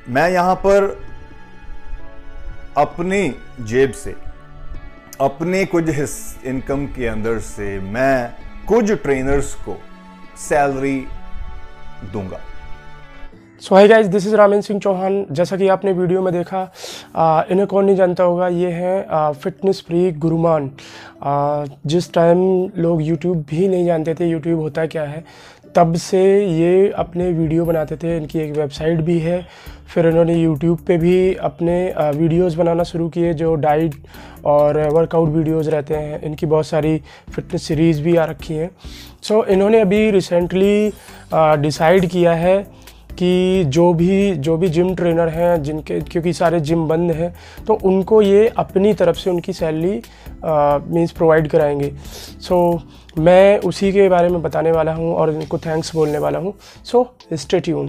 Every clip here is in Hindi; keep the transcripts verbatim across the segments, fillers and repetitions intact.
मैं यहाँ पर अपनी जेब से, अपने कुछ हिस्से इनकम के अंदर से मैं कुछ ट्रेनर्स को सैलरी दूंगा। So hi guys, this is Ramen Singh Chauhan. जैसा कि आपने वीडियो में देखा, आ, इन्हें कौन नहीं जानता होगा, ये हैं फिटनेस फ्रीक गुरुमान। आ, जिस टाइम लोग यूट्यूब भी नहीं जानते थे यूट्यूब होता क्या है, तब से ये अपने वीडियो बनाते थे। इनकी एक वेबसाइट भी है। फिर इन्होंने यूट्यूब पे भी अपने वीडियोस बनाना शुरू किए जो डाइट और वर्कआउट वीडियोस रहते हैं। इनकी बहुत सारी फिटनेस सीरीज़ भी आ रखी हैं। सो so, इन्होंने अभी रिसेंटली डिसाइड किया है कि जो भी जो भी जिम ट्रेनर हैं जिनके, क्योंकि सारे जिम बंद हैं, तो उनको ये अपनी तरफ से उनकी सैलरी मींस प्रोवाइड कराएंगे। सो so, मैं उसी के बारे में बताने वाला हूँ और इनको थैंक्स बोलने वाला हूँ। So stay tune.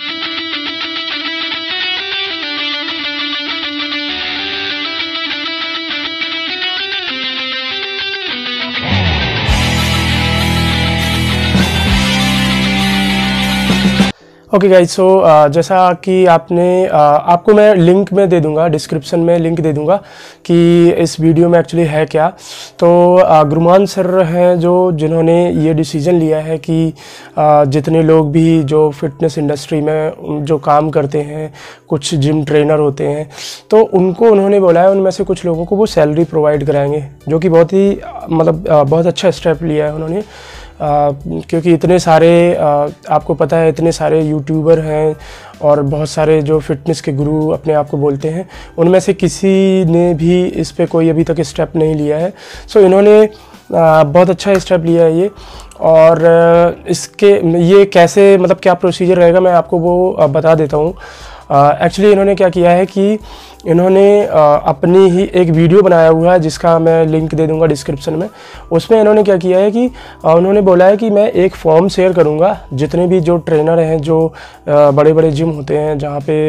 Okay guys, so जैसा कि आपने uh, आपको मैं लिंक में दे दूंगा, डिस्क्रिप्शन में लिंक दे दूंगा कि इस वीडियो में एक्चुअली है क्या। तो uh, गुरुमान सर हैं जो जिन्होंने ये डिसीजन लिया है कि uh, जितने लोग भी जो फिटनेस इंडस्ट्री में जो काम करते हैं, कुछ जिम ट्रेनर होते हैं, तो उनको उन्होंने बोला है उनमें से कुछ लोगों को वो सैलरी प्रोवाइड कराएंगे, जो कि बहुत ही मतलब uh, बहुत अच्छा स्टेप लिया है उन्होंने। Uh, क्योंकि इतने सारे uh, आपको पता है इतने सारे यूट्यूबर हैं और बहुत सारे जो फिटनेस के गुरु अपने आप को बोलते हैं, उनमें से किसी ने भी इस पे कोई अभी तक स्टेप नहीं लिया है। सो so, इन्होंने uh, बहुत अच्छा स्टेप लिया है ये। और uh, इसके ये कैसे मतलब क्या प्रोसीजर रहेगा मैं आपको वो uh, बता देता हूँ। एक्चुअली uh, इन्होंने क्या किया है कि इन्होंने अपनी ही एक वीडियो बनाया हुआ है जिसका मैं लिंक दे दूंगा डिस्क्रिप्शन में। उसमें इन्होंने क्या किया है कि उन्होंने बोला है कि मैं एक फॉर्म शेयर करूंगा, जितने भी जो ट्रेनर हैं जो बड़े बड़े जिम होते हैं जहां पे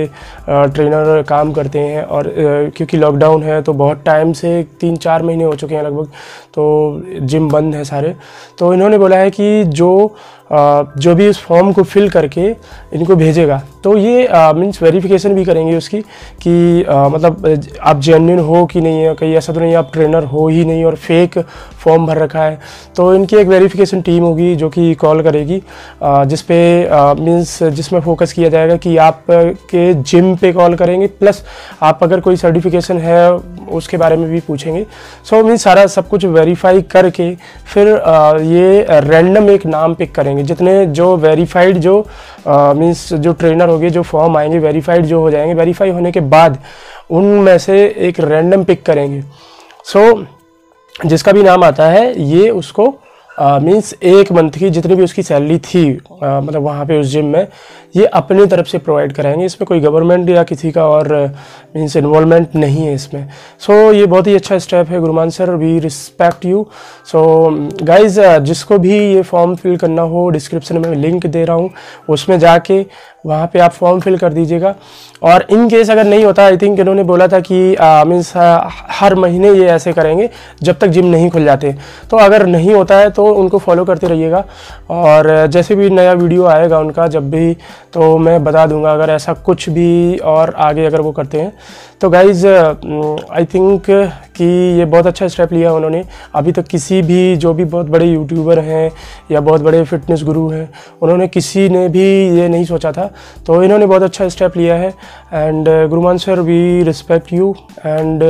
ट्रेनर काम करते हैं, और क्योंकि लॉकडाउन है तो बहुत टाइम से तीन चार महीने हो चुके हैं लगभग, तो जिम बंद है सारे। तो इन्होंने बोला है कि जो जो भी इस फॉर्म को फिल करके इनको भेजेगा, तो ये मीन्स वेरिफिकेशन भी करेंगे उसकी कि आ, मतलब आप जेन्युइन हो कि नहीं है, कहीं ऐसा तो नहीं आप ट्रेनर हो ही नहीं और फेक फॉर्म भर रखा है। तो इनकी एक वेरिफिकेशन टीम होगी जो कि कॉल करेगी, जिस पे मीन्स जिसमें फोकस किया जाएगा कि आप के जिम पे कॉल करेंगे, प्लस आप अगर कोई सर्टिफिकेशन है उसके बारे में भी पूछेंगे। सो मीन्स सारा सब कुछ वेरीफाई करके फिर आ, ये रैंडम एक नाम पिक करेंगे। जितने जो वेरीफाइड जो मीन्स जो ट्रेनर होंगे, जो फॉर्म आएंगे वेरीफाइड जो हो जाएंगे, वेरीफाई होने के बाद उनमें से एक रैंडम पिक करेंगे। सो so, जिसका भी नाम आता है ये उसको मीन्स एक मंथ की जितनी भी उसकी सैलरी थी आ, मतलब वहाँ पे उस जिम में, ये अपनी तरफ से प्रोवाइड कराएंगे। इसमें कोई गवर्नमेंट या किसी का और मीन्स इन्वॉल्वमेंट नहीं है इसमें। सो so, ये बहुत ही अच्छा स्टेप है Guruman sir, we respect you. So guys, जिसको भी ये फॉर्म फिल करना हो, डिस्क्रिप्शन में लिंक दे रहा हूँ, उसमें जाके वहाँ पे आप फॉर्म फिल कर दीजिएगा। और इन केस अगर नहीं होता, आई थिंक इन्होंने बोला था कि मीन्स हर महीने ये ऐसे करेंगे जब तक जिम नहीं खुल जाते। तो अगर नहीं होता है तो उनको फॉलो करते रहिएगा, और जैसे भी नया वीडियो आएगा उनका जब भी, तो मैं बता दूंगा अगर ऐसा कुछ भी और आगे अगर वो करते हैं। तो गाइज़, आई थिंक कि ये बहुत अच्छा स्टेप लिया उन्होंने। अभी तक किसी भी जो भी बहुत बड़े यूट्यूबर हैं या बहुत बड़े फिटनेस गुरु हैं, उन्होंने किसी ने भी ये नहीं सोचा था। तो इन्होंने बहुत अच्छा स्टेप लिया है। And Guruman sir, we respect you and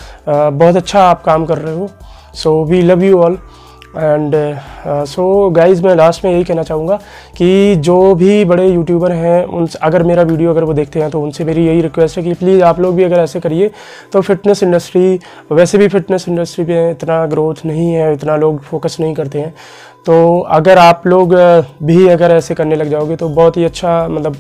बहुत अच्छा आप काम कर रहे हो। So we love you all. And so guys, मैं लास्ट में यही कहना चाहूँगा कि जो भी बड़े यूट्यूबर हैं उन अगर मेरा वीडियो अगर वो देखते हैं तो उनसे मेरी यही रिक्वेस्ट है कि प्लीज़ आप लोग भी अगर ऐसे करिए तो फिटनेस इंडस्ट्री, वैसे भी फिटनेस इंडस्ट्री पे इतना ग्रोथ नहीं है, इतना लोग फोकस नहीं करते हैं। तो अगर आप लोग भी अगर ऐसे करने लग जाओगे तो बहुत ही अच्छा मतलब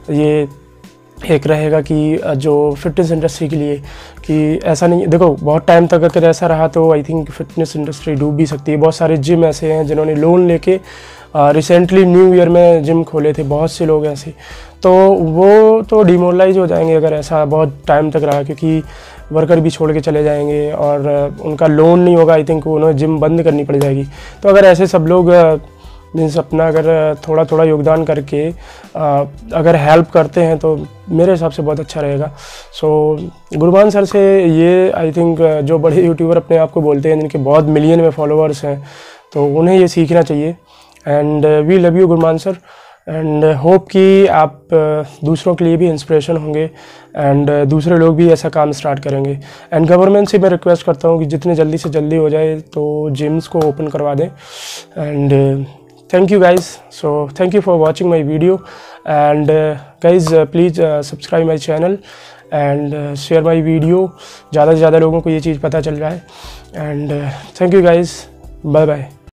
ये एक रहेगा कि जो फिटनेस इंडस्ट्री के लिए, कि ऐसा नहीं, देखो बहुत टाइम तक अगर ऐसा रहा तो आई थिंक फिटनेस इंडस्ट्री डूब भी सकती है। बहुत सारे जिम ऐसे हैं जिन्होंने लोन लेके रिसेंटली न्यू ईयर में जिम खोले थे, बहुत से लोग ऐसे, तो वो तो डिमोरलाइज हो जाएंगे अगर ऐसा बहुत टाइम तक रहा, क्योंकि वर्कर भी छोड़ के चले जाएंगे और उनका लोन नहीं होगा, आई थिंक उन्हें जिम बंद करनी पड़ जाएगी। तो अगर ऐसे सब लोग मीन्स अपना अगर थोड़ा थोड़ा योगदान करके अगर हेल्प करते हैं तो मेरे हिसाब से बहुत अच्छा रहेगा। सो गुरमान सर से ये आई थिंक जो बड़े यूट्यूबर अपने आप को बोलते हैं जिनके बहुत मिलियन में फॉलोअर्स हैं, तो उन्हें ये सीखना चाहिए। And we love you Gurmaan sir, and hope कि आप दूसरों के लिए भी इंस्पिरेशन होंगे एंड दूसरे लोग भी ऐसा काम स्टार्ट करेंगे। एंड गवर्नमेंट से मैं रिक्वेस्ट करता हूँ कि जितने जल्दी से जल्दी हो जाए तो जिम्स को ओपन करवा दें। And thank you guys, so thank you for watching my video, and uh, guys uh, please uh, subscribe my channel and uh, share my video, ज़्यादा से ज़्यादा लोगों को ये चीज़ पता चल जाए। and uh, thank you guys, bye bye।